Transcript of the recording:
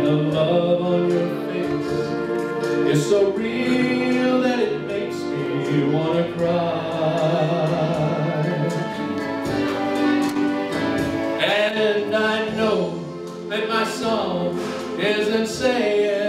the love on your face is so real that it makes me wanna cry. And I know that my song isn't saying